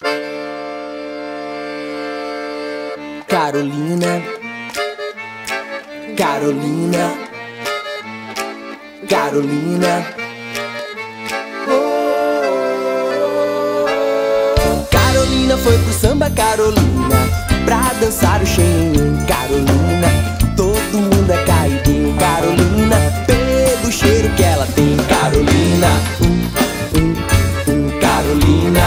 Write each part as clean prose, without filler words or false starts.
Carolina, Carolina, Carolina. Carolina foi pro samba, Carolina, pra dançar o cheinho. Carolina, todo mundo é caidinho. Carolina, pelo cheiro que ela tem. Carolina, Carolina,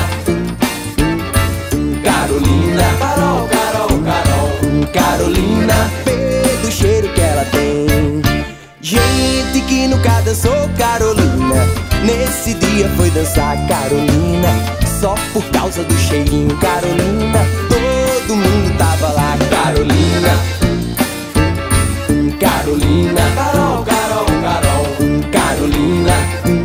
Carolina, Carol, Carol, Carol. Carolina, pelo cheiro que ela tem. Gente que nunca dançou Carolina, nesse dia foi dançar Carolina, só por causa do cheirinho. Carolina, todo mundo tava lá. Carolina, Carolina, Carol, Carol, Carol. Carolina,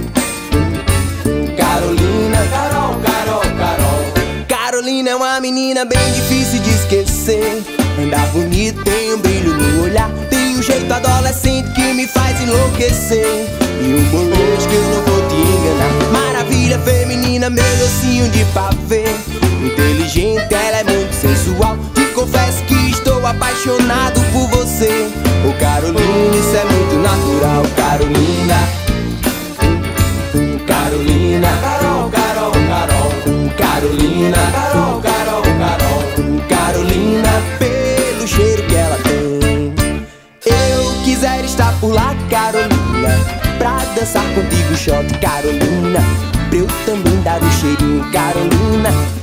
Carolina, Carol, Carol, Carol. Carolina é uma menina bem difícil de esquecer. Anda bonita, tem um brilho no olhar, tem um jeito adolescente que me faz enlouquecer. E um molejo que eu não vou te enganar. Maravilha feminina, meu docinho de pavê. Inteligente, ela é muito sensual. Te confesso que estou apaixonado por você. Ô Carolina, isso é muito natural. Carolina, Carolina, Carol, Carol, Carol. Carolina, Carol, Carol, Carol. Carolina, pelo cheiro que ela tem. Eu quiser estar por lá, Carolina, pra dançar contigo shot, Carolina, pra eu também dar um cheirinho, Carolina.